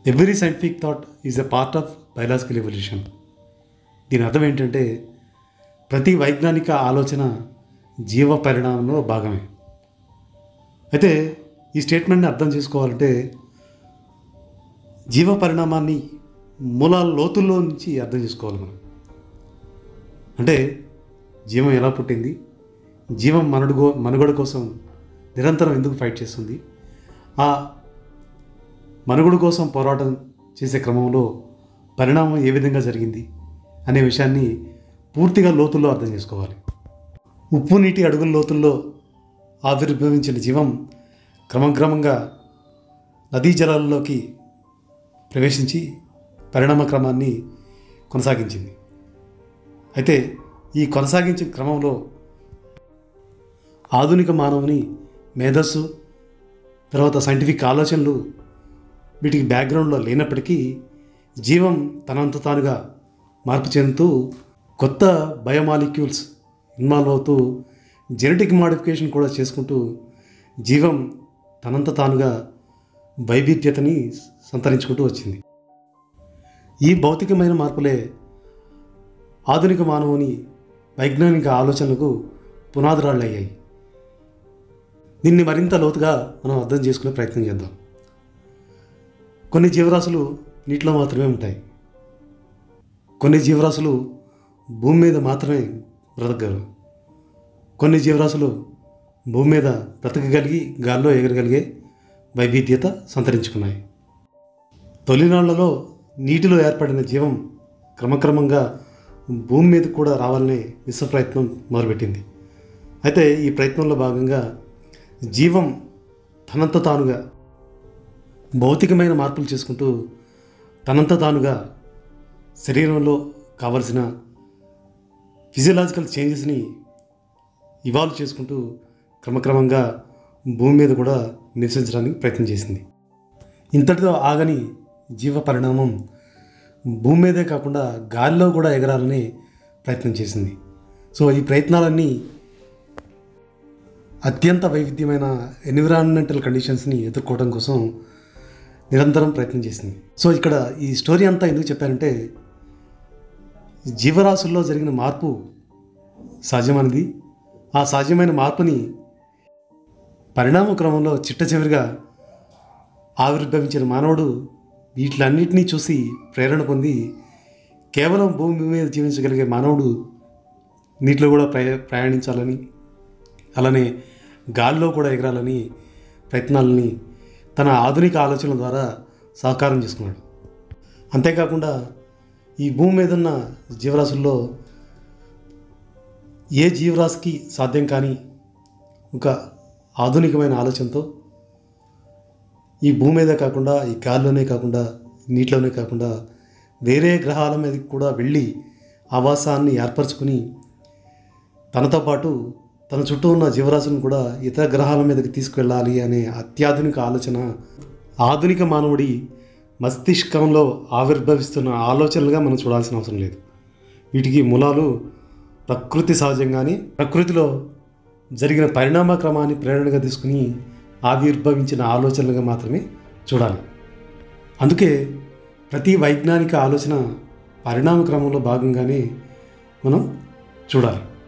Every scientific thought is a part of biological evolution. దీని అర్థం ఏంటంటే ప్రతి వైజ్ఞానిక ఆలోచన జీవ పరిణామంలో భాగమే. అయితే ఈ స్టేట్మెంట్ని అర్థం చేసుకోవాలంటే జీవ పరిణామాన్ని మూలాల లోతుల్లో నుంచి అర్థం చేసుకోవాలి మనం. అంటే జీవం ఎలా పుట్టింది, జీవం మనుగడ కోసం నిరంతరం ఎందుకు ఫైట్ చేస్తుంది, ఆ మనుగడ కోసం పోరాటం చేసే క్రమంలో పరిణామం ఏ విధంగా జరిగింది అనే విషయాన్ని పూర్తిగా లోతుల్లో అర్థం చేసుకోవాలి. ఉప్పు నీటి అడుగుల లోతుల్లో ఆవిర్భవించిన జీవం క్రమక్రమంగా నదీ జలాల్లోకి ప్రవేశించి పరిణామ క్రమాన్ని కొనసాగించింది. అయితే ఈ కొనసాగించే క్రమంలో ఆధునిక మానవుని మేధస్సు, తర్వాత సైంటిఫిక్ ఆలోచనలు వీటికి బ్యాక్గ్రౌండ్లో లేనప్పటికీ జీవం తనంత తానుగా మార్పు చెందుతూ కొత్త బయోమాలిక్యూల్స్ ఇన్వాల్వ్ అవుతూ జెనెటిక్ మాడిఫికేషన్ కూడా చేసుకుంటూ జీవం తనంత తానుగా వైవిధ్యతని సంతరించుకుంటూ వచ్చింది. ఈ భౌతికమైన మార్పులే ఆధునిక మానవుని వైజ్ఞానిక ఆలోచనలకు పునాదురాళ్ళు అయ్యాయి. దీన్ని మరింత లోతుగా మనం అర్థం చేసుకునే ప్రయత్నం చేద్దాం. కొన్ని జీవరాశులు నీటిలో మాత్రమే ఉంటాయి. కొన్ని జీవరాశులు భూమి మీద మాత్రమే బ్రతకగలవు. కొన్ని జీవరాశులు భూమి మీద బ్రతకగలిగి గాల్లో ఎగరగలిగే వైవిధ్యత సంతరించుకున్నాయి. తొలినాళ్లలో నీటిలో ఏర్పడిన జీవం క్రమక్రమంగా భూమి మీద కూడా రావాలనే విశ్వ ప్రయత్నం మొదలుపెట్టింది. అయితే ఈ ప్రయత్నంలో భాగంగా జీవం తనంత తానుగా భౌతికమైన మార్పులు చేసుకుంటూ తనంత తానుగా శరీరంలో కావలసిన ఫిజియలాజికల్ చేంజెస్ని ఇవాల్వ్ చేసుకుంటూ క్రమక్రమంగా భూమి మీద కూడా నివసించడానికి ప్రయత్నం చేసింది. ఇంతటితో ఆగని జీవ పరిణామం భూమి మీదే కాకుండా గాలిలో కూడా ఎగరాలని ప్రయత్నం చేసింది. సో ఈ ప్రయత్నాలన్నీ అత్యంత వైవిధ్యమైన ఎన్విరాన్మెంటల్ కండిషన్స్ని ఎదుర్కోవడం కోసం నిరంతరం ప్రయత్నం చేసింది. సో ఇక్కడ ఈ స్టోరీ అంతా ఎందుకు చెప్పారంటే జీవరాశుల్లో జరిగిన మార్పు సహజమైనది. ఆ సహజమైన మార్పుని పరిణామ క్రమంలో చిట్ట చివరిగా ఆవిర్భవించిన మానవుడు వీటిలన్నింటినీ చూసి ప్రేరణ పొంది కేవలం భూమి మీద జీవించగలిగే మానవుడు నీటిలో కూడా ప్రయాణించాలని, అలానే గాల్లో కూడా ఎగరాలని ప్రయత్నాలని తన ఆధునిక ఆలోచనల ద్వారా సహకారం చేసుకున్నాడు. అంతేకాకుండా ఈ భూమి మీద ఉన్న జీవరాశుల్లో ఏ జీవరాశికి సాధ్యం కాని ఒక ఆధునికమైన ఆలోచనతో ఈ భూమి మీదే కాకుండా, ఈ గాల్లోనే కాకుండా, నీటిలోనే కాకుండా వేరే గ్రహాల మీదకి కూడా వెళ్ళి ఆవాసాన్ని ఏర్పరచుకుని తనతో పాటు తన చుట్టూ ఉన్న జీవరాశులను కూడా ఇతర గ్రహాల మీదకి తీసుకువెళ్ళాలి అనే అత్యాధునిక ఆలోచన ఆధునిక మానవుడి మస్తిష్కంలో ఆవిర్భవిస్తున్న ఆలోచనలుగా మనం చూడాల్సిన అవసరం లేదు. వీటికి మూలాలు ప్రకృతి సహజంగానే ప్రకృతిలో జరిగిన పరిణామ క్రమాన్ని ప్రేరణగా తీసుకుని ఆవిర్భవించిన ఆలోచనలుగా మాత్రమే చూడాలి. అందుకే ప్రతి వైజ్ఞానిక ఆలోచన పరిణామ క్రమంలో భాగంగానే మనం చూడాలి.